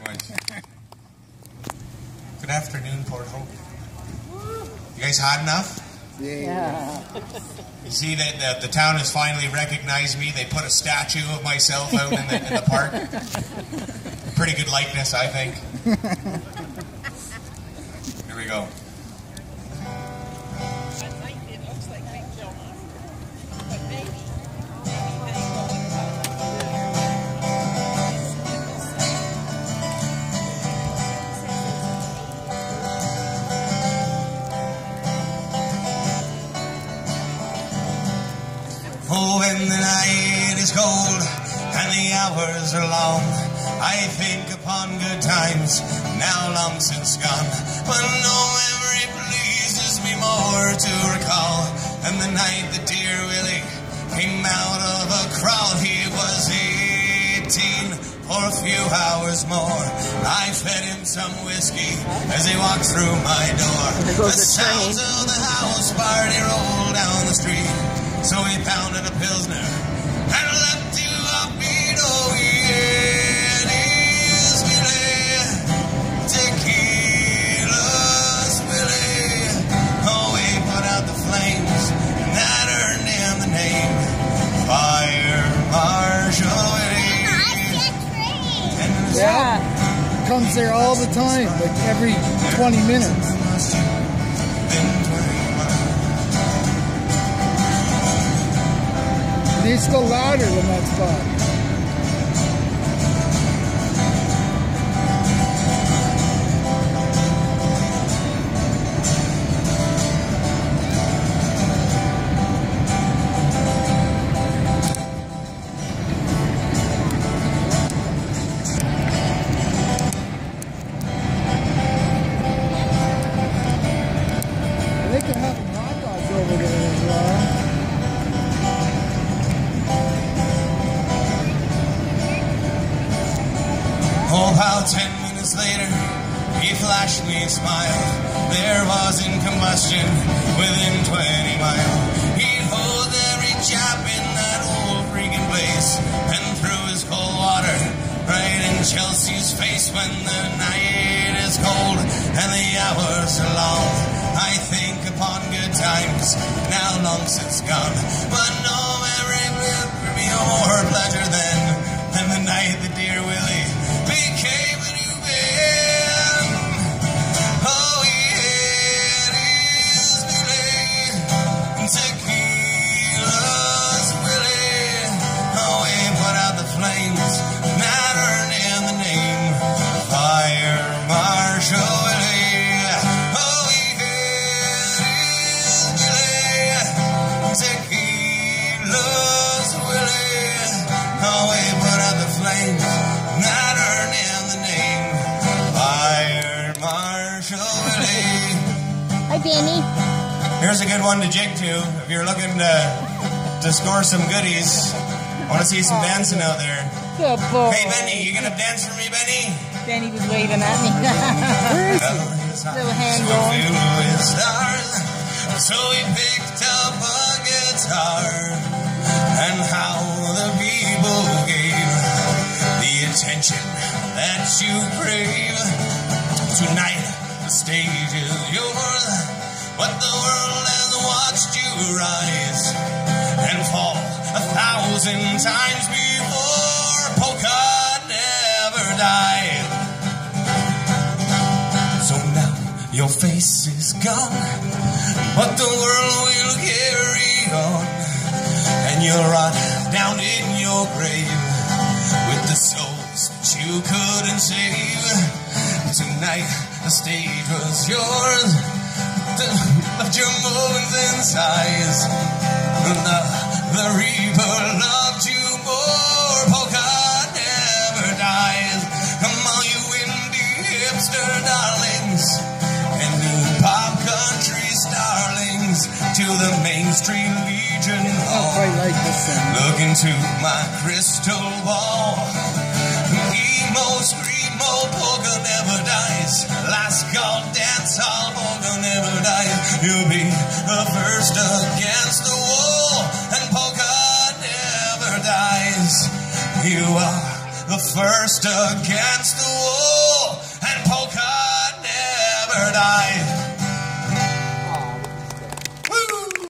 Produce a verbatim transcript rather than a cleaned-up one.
much. Good afternoon, Port Hope. You guys hot enough? Yeah. You see that the, the town has finally recognized me. They put a statue of myself out in the, in the park. Pretty good likeness, I think. Here we go. Oh, when the night is cold and the hours are long, I think upon good times now long since gone. But no memory pleases me more to recall than the night that dear Willie came out of a crowd. He was eighteen for a few hours more. I fed him some whiskey as he walked through my door. The sounds of the house party rolled down the street. So he pounded a Pilsner and left to a beat. Oh, yeah, it is Willie, tequila's Willie. Oh, he put out the flames, and that earned him the name Fire Marshal Willie. Yeah, comes there all the time, like every twenty minutes. It's still louder than that spot. I think they're having hot dogs over there as well. Oh, how ten minutes later, he flashed me a smile. There was in combustion within twenty miles. He hosed every chap in that old freaking place and threw his cold water right in Chelsea's face. When the night is cold and the hours are long, I think upon good times now long since gone. But no memory will bring me more pleasure than, than the night that dear Willie became a new man. Oh, yeah, it is Willie, tequila's Willie. Oh, he put out the flames, and that earned him the name Fire Marshal Willie. Oh, yeah, it is Willie, tequila's Willie. Oh, he put out the flames, and that earned him the name Fire Marshal Willie. Hi, Benny. Here's a good one to jig to if you're looking to, to score some goodies. I want to see some dancing out there. Good boy. Hey, Benny, you gonna dance for me, Benny? Benny was waving at me. Little hand going. So he picked up a guitar, and how the people gave the attention that you crave. Tonight the stage is yours, but the world has watched you rise and fall a thousand times before. Polka never died. So now your face is gone, but the world will carry on, and you'll rot down in your grave with the souls that you couldn't save. Tonight the stage was yours, left your moans and sighs. The, the reaper loved you more. Polka never dies. Come on, you indie hipster darlings and new pop country starlings, to the mainstream Legion Hall. I quite like this sound. Look into my crystal ball. Emo, screamo, polka never dies. Last call, dance hall, polka never dies. You'll be the first against the wall, and polka never dies. You are the first against the wall. eyes.